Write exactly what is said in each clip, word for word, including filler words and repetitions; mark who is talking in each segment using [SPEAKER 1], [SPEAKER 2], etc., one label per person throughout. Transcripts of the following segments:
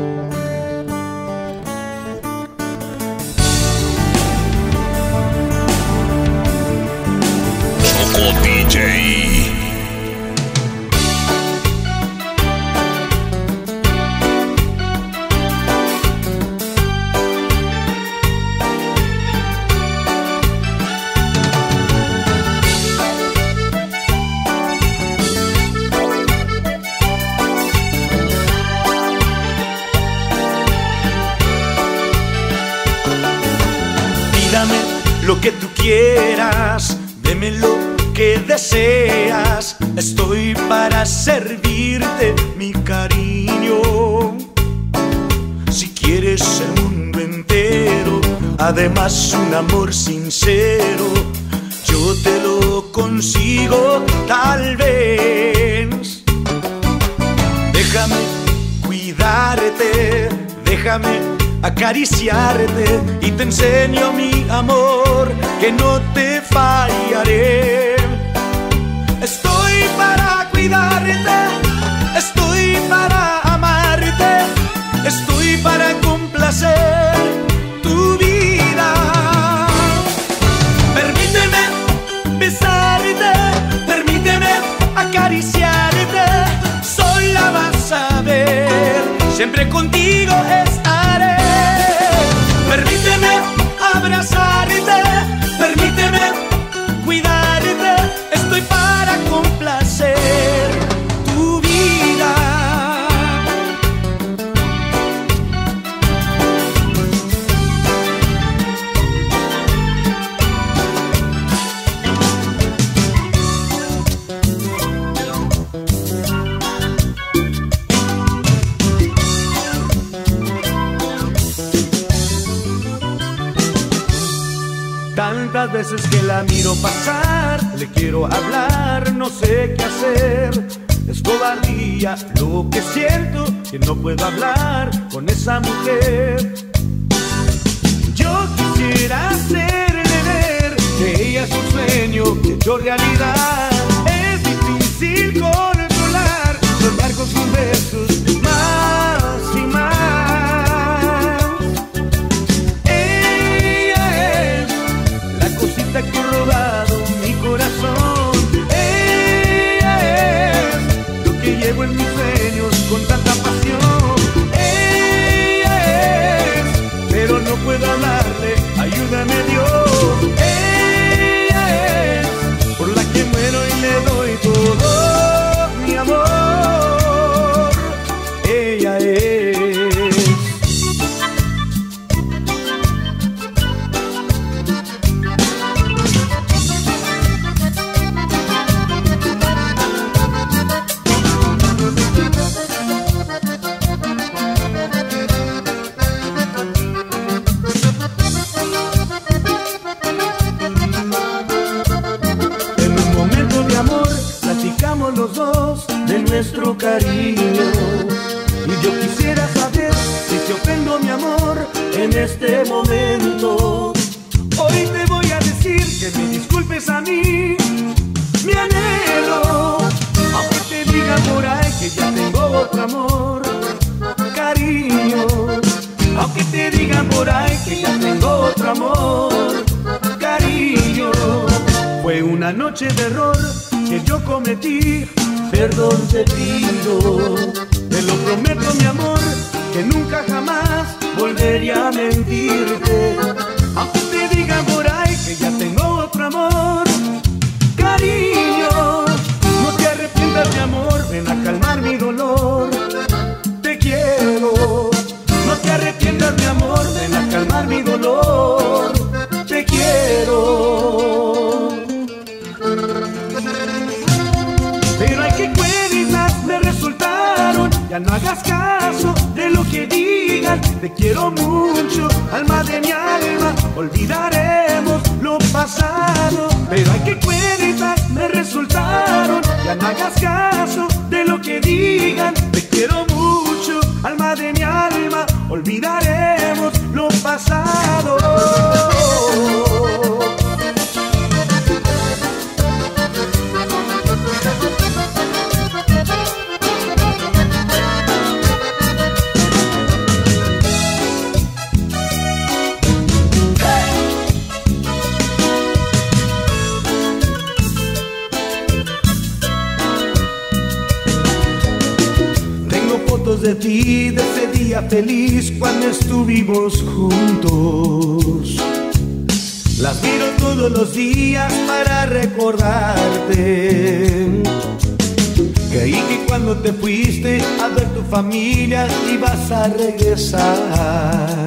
[SPEAKER 1] D J.
[SPEAKER 2] Pídame lo que tú quieras, déme lo que deseas, estoy para servirte, mi cariño. Si quieres el mundo entero, además un amor sincero, yo te lo consigo tal vez. Déjame cuidarte, déjame acariciarte y te enseño mi amor, que no te fallaré. Estoy para cuidarte, estoy para amarte, estoy para complacer tu vida. Permíteme besarte, permíteme acariciarte, sola vas a ver, siempre contigo estaré. Permíteme abrazarte, permíteme cuidarte, estoy para complacer tu vida. Tantas veces que la miro pasar, le quiero hablar, no sé qué hacer. Es cobardía lo que siento, que no puedo hablar con esa mujer. Yo quisiera hacerle ver que ella es un sueño hecho realidad. Es difícil controlar, soñar con sus besos más y más. Que he robado mi corazón, ella es lo que llevo en mis sueños con tanta pasión. Ella es, pero no puedo hablarle, ayúdame Dios. Ella es por la que muero y le doy todo mi amor. Ella es. Los dos de nuestro cariño, y yo quisiera saber si te ofendo, mi amor, en este momento. Hoy te voy a decir que me disculpes a mí, mi anhelo, aunque te digan por ahí que ya tengo otro amor, cariño, aunque te digan por ahí que ya tengo otro amor, cariño. Fue una noche de error que yo cometí, perdón te pido. Te lo prometo, mi amor, que nunca jamás volveré a mentirte. Aunque te digan por ahí que ya tengo otro amor, cariño, no te arrepientas, mi amor, ven a calmar mi dolor. Te quiero, no te arrepientas, mi amor, ven a calmar mi dolor. Te quiero. Pero hay que cuentas me resultaron, ya no hagas caso de lo que digan. Te quiero mucho, alma de mi alma, olvidaremos lo pasado. Pero hay que cuentas me resultaron, ya no hagas caso de lo que digan. Te quiero mucho, alma de mi alma, olvidaremos lo pasado. fotos de ti, de ese día feliz cuando estuvimos juntos. Las miro todos los días para recordarte. Creí que cuando te fuiste a ver tu familia ibas a regresar.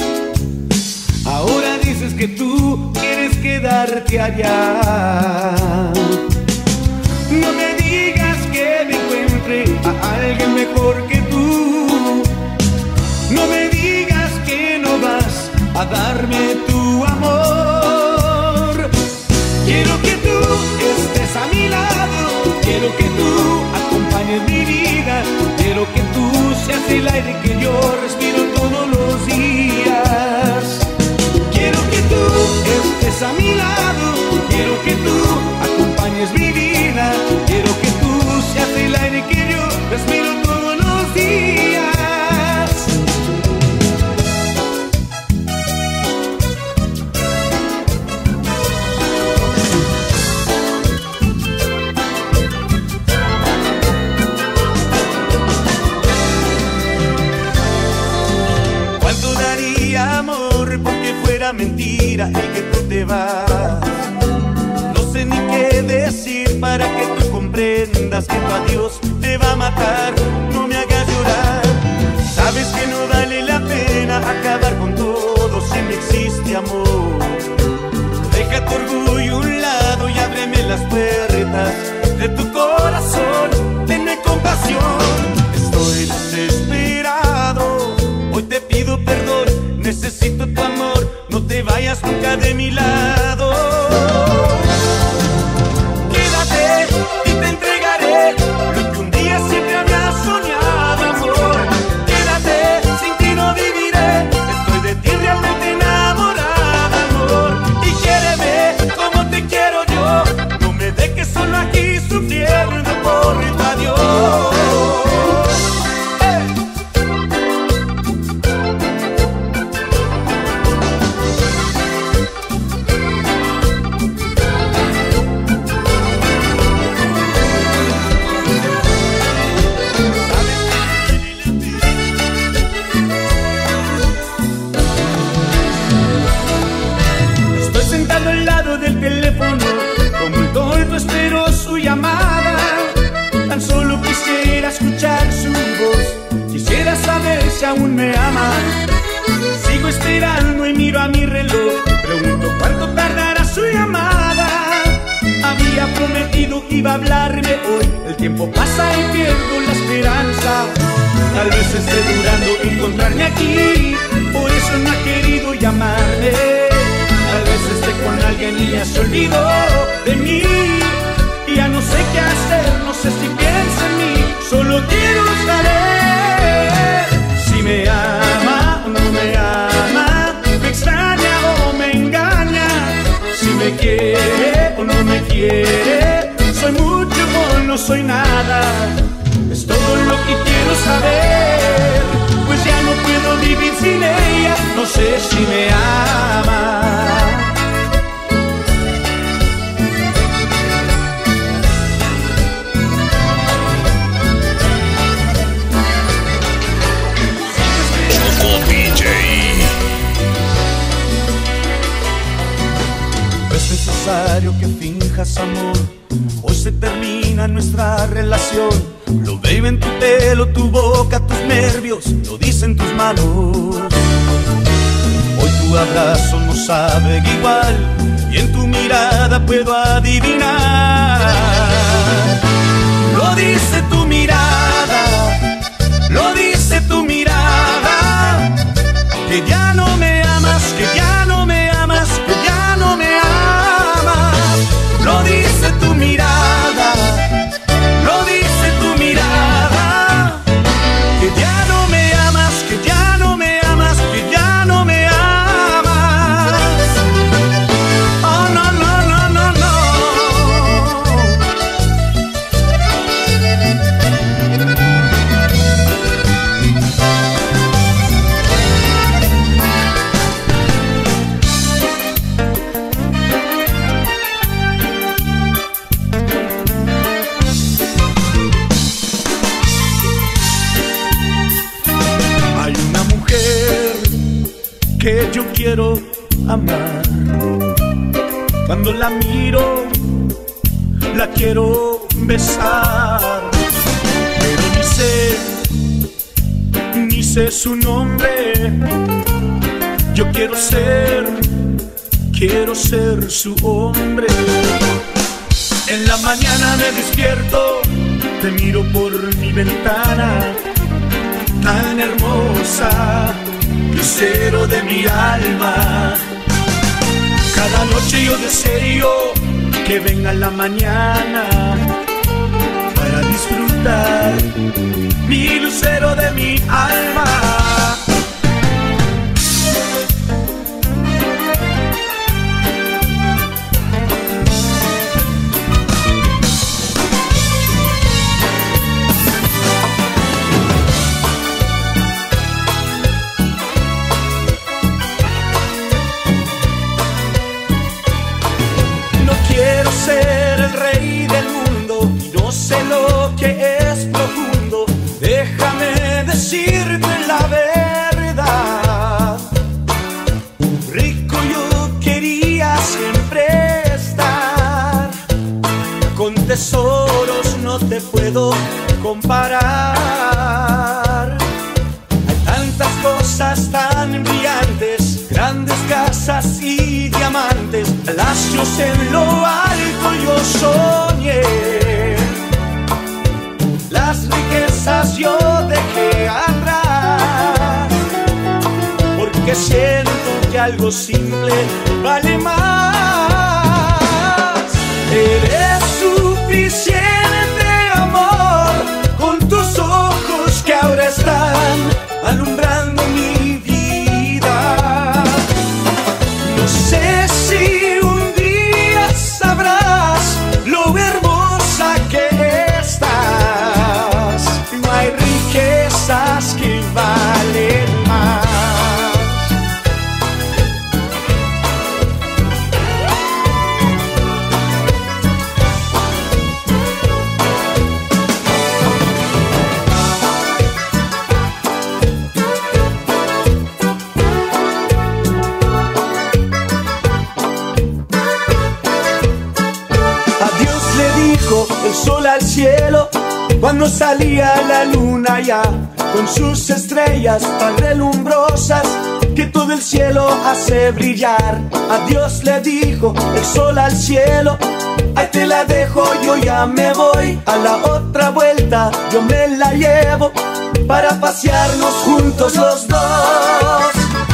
[SPEAKER 2] Ahora dices que tú quieres quedarte allá. No me digas que me encuentre a alguien mejor que tú. No me digas que no vas a darme tu amor. Quiero que tú estés a mi lado. Quiero que tú acompañes mi vida. Quiero que tú seas el aire que yo respiro todos los días. Quiero que tú estés a mi lado. Quiero que tú acompañes mi vida. Quiero que tú seas el aire que yo respiro todos los días. ¿Cuánto daría, amor, porque fuera mentira el que tú te vas? No sé ni qué decir para que tú comprendas que tu adiós te va a matar. No me hagas llorar. Sabes que no vale la pena acabar con todo si no existe amor. Deja tu orgullo a un lado y ábreme las puertas de tu corazón. Tenme compasión. Estoy desesperado. Hoy te pido perdón. Necesito tu amor. No te vayas nunca de mi lado. Quédate y te entregaré lo que un día siempre había soñado, amor. Quédate, sin ti no viviré. Estoy de ti realmente enamorada, amor. Y quiéreme como te quiero yo. No me dejes solo aquí sufriendo por tu adiós. Del teléfono, como el tonto espero su llamada. Tan solo quisiera escuchar su voz. Quisiera saber si aún me ama. Sigo esperando y miro a mi reloj. Pregunto cuánto tardará su llamada. Había prometido que iba a hablarme hoy. El tiempo pasa y pierdo la esperanza. Tal vez esté durando encontrarme aquí. Por eso no ha querido llamarme. Tal vez esté con alguien y ya se olvidó de mí. Y ya no sé qué hacer, no sé si piensa en mí. Solo quiero saber si me ama o no me ama. Me extraña o me engaña. Si me quiere o no me quiere. Soy mucho o no soy nada. Es todo lo que quiero saber. Pues ya no puedo vivir sin ella. No sé si me ama. Que finjas amor, hoy se termina nuestra relación. Lo veo en tu pelo, tu boca, tus nervios, lo dicen tus manos. Hoy tu abrazo no sabe igual y en tu mirada puedo adivinar. Lo dice tu mirada, lo dice tu mirada. Que ya no me amas, que ya no me amas, que ya no me amas. Lo dice tu mirada, lo dice tu mirada. Que ya no me amas, que ya no me amas, que ya no me amas. Oh, no, no, no, no, no. yo quiero amar. Cuando la miro, la quiero besar, pero ni sé, ni sé su nombre. Yo quiero ser, quiero ser su hombre. En la mañana me despierto, te miro por mi ventana, tan hermosa, lucero de mi alma. Cada noche yo deseo que venga la mañana para disfrutar mi lucero de mi alma. Quiero ser el rey del mundo y no sé lo que es profundo. Déjame decirte la verdad. Rico yo quería siempre estar, con tesoros no te puedo comparar. Hay tantas cosas tan brillantes, grandes casas y diamantes, palacios en lo alto yo soñé. Las riquezas yo dejé atrás, porque siento que algo simple vale más. Eres suficiente, amor, con tus ojos que ahora están alumbrando mi vida. No sé si un día sabrás lo hermosa que estás. No hay riquezas que valen más. El sol al cielo cuando salía la luna ya, con sus estrellas tan relumbrosas que todo el cielo hace brillar. A Dios le dijo el sol al cielo: ahí te la dejo, yo ya me voy. A la otra vuelta yo me la llevo para pasearnos juntos los dos.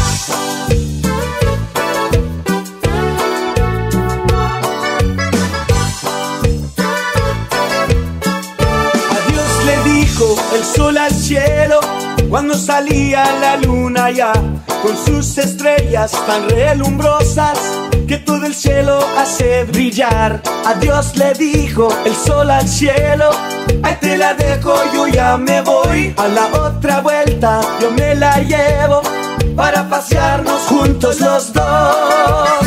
[SPEAKER 2] El sol al cielo cuando salía la luna ya, con sus estrellas tan relumbrosas que todo el cielo hace brillar. A Dios le dijo el sol al cielo: ahí te la dejo, yo ya me voy. A la otra vuelta yo me la llevo para pasearnos juntos los dos.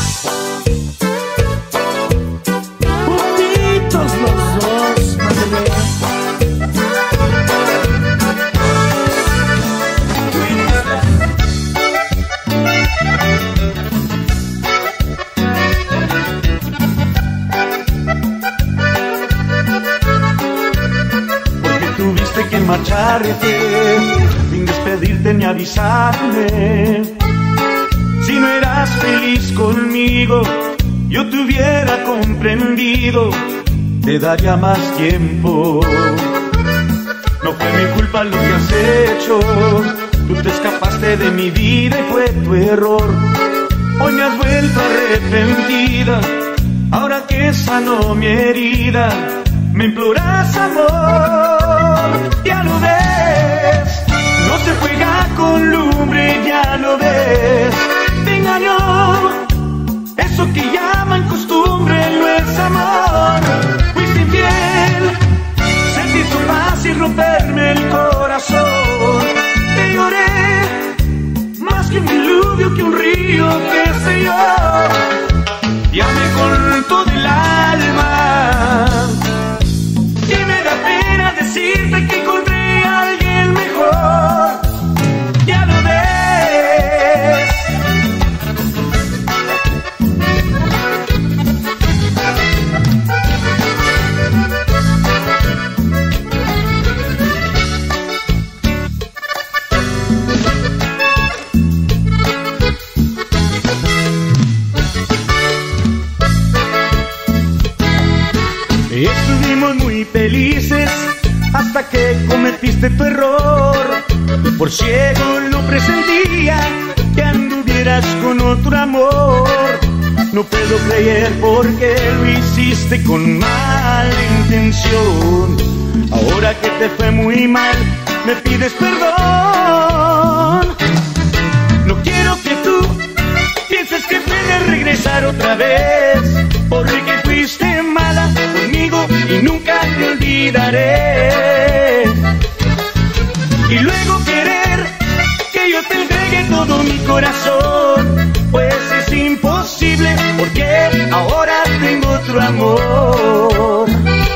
[SPEAKER 2] Juntitos los dos, madre. Tuviste que marcharte sin despedirte ni avisarme. Si no eras feliz conmigo, yo te hubiera comprendido, te daría más tiempo. No fue mi culpa lo que has hecho, tú te escapaste de mi vida y fue tu error. Hoy me has vuelto arrepentida, ahora que sanó mi herida, me imploras amor. Ya lo ves, no se juega con lumbre, ya lo ves. Te engañó, eso que llaman costumbre no es amor. Fuiste infiel, se te hizo fácil romperme el corazón. Te lloré, más que un diluvio, que un río, qué sé yo. Ya me cortó del alma y me da pena decirte que encontré admitiste tu error. Por ciego lo presentía, que anduvieras con otro amor. No puedo creer porque lo hiciste con mala intención. Ahora que te fue muy mal, me pides perdón. No quiero que tú pienses que puedes regresar otra vez, porque fuiste mala conmigo y nunca te olvidaré. Y luego querer que yo te entregue todo mi corazón, pues es imposible porque ahora tengo otro amor.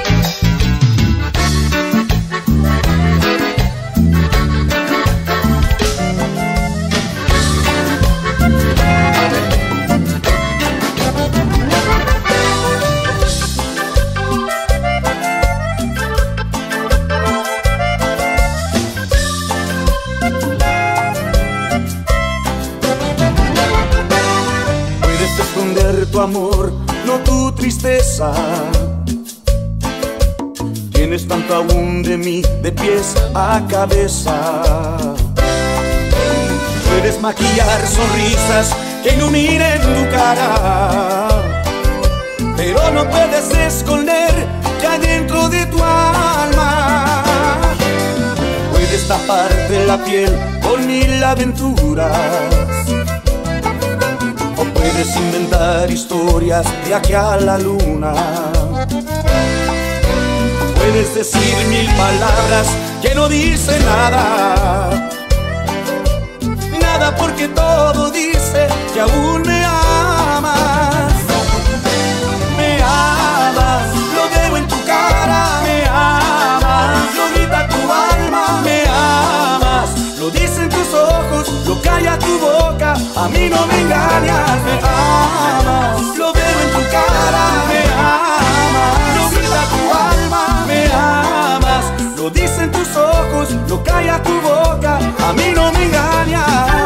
[SPEAKER 2] Tu amor, no tu tristeza. Tienes tanto aún de mí, de pies a cabeza. Puedes maquillar sonrisas que iluminen tu cara, pero no puedes esconder que hay dentro de tu alma. Puedes taparte la piel con mil aventuras, o puedes inventar historias de aquí a la luna. Puedes decir mil palabras que no dicen nada, nada porque todo dice que aún me amas. Me amas, lo veo en tu cara. Me amas, lo grita tu alma. Me amas, lo dicen tus ojos, lo calla tu boca. A mí no me engañas. Me amas, lo veo en tu cara. Me amas, lo grita tu alma. Me amas, lo dicen tus ojos, lo calla tu boca. A mí no me engañas.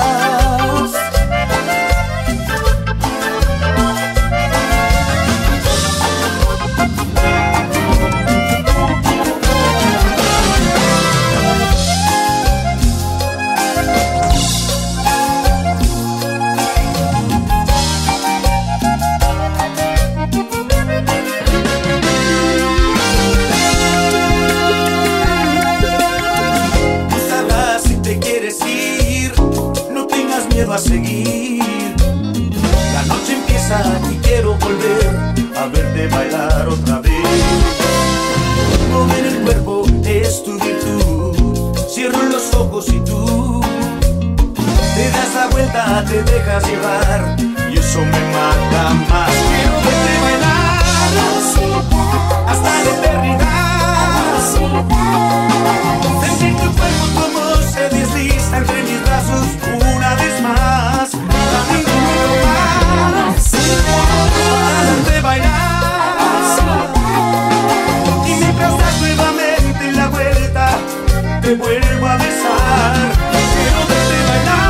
[SPEAKER 2] A seguir, la noche empieza y quiero volver a verte bailar otra vez. Mover el cuerpo es tu virtud, cierro los ojos y tú te das la vuelta, te dejas llevar y eso me mata más. Quiero verte bailar hasta la eternidad, sentir tu cuerpo como se desliza entre mis brazos una vez más. Camino mucho más para verte bailar, y mientras das nuevamente la vuelta te vuelvo a besar. Quiero verte bailar.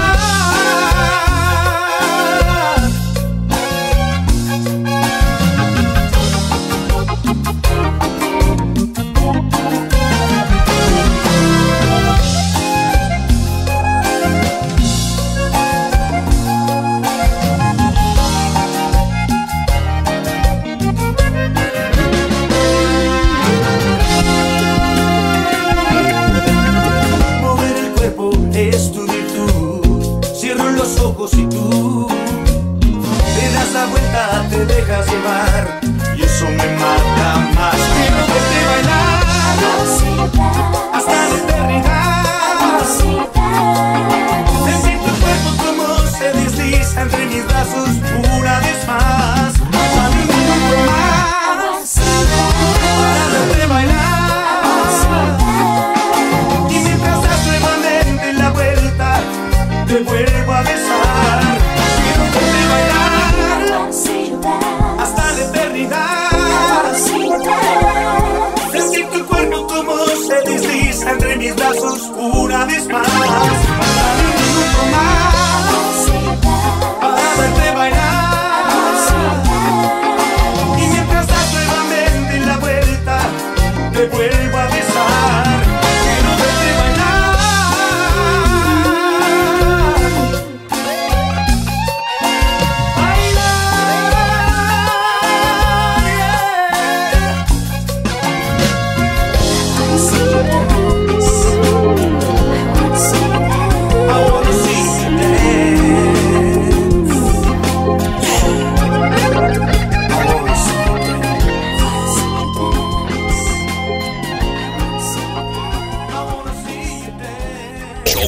[SPEAKER 2] Es tu virtud, cierro los ojos y tú te das la vuelta, te dejas llevar y eso me mata más. Quiero verte bailar hasta la eternidad, sentir tu cuerpo como se desliza entre mis brazos una vez más. A mí me mucho más para verte bailar, te vuelvo a besar. Quiero verte bailar hasta la eternidad, sentir tu cuerpo como se desliza entre mis brazos una vez más. Para mí un minuto más para verte bailar, y mientras das nuevamente la vuelta te vuelvo a besar. Quiero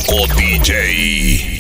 [SPEAKER 1] Choco D J.